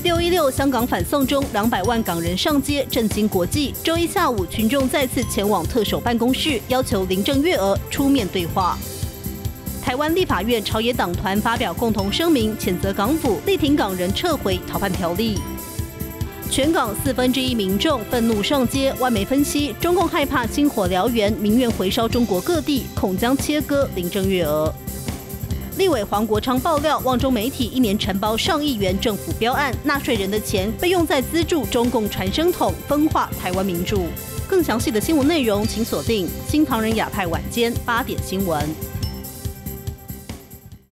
616香港反送中，200万港人上街，震惊国际。周一下午，群众再次前往特首办公室，要求林郑月娥出面对话。台湾立法院朝野党团发表共同声明，谴责港府力挺港人撤回逃犯条例。全港1/4民众愤怒上街，外媒分析，中共害怕星火燎原，民怨回烧中国各地，恐将切割林郑月娥。立委黄国昌爆料，旺中媒体1年承包上亿元政府标案，纳税人的钱被用在资助中共传声筒，分化台湾民主。更详细的新闻内容，请锁定新唐人亚太晚间8点新闻。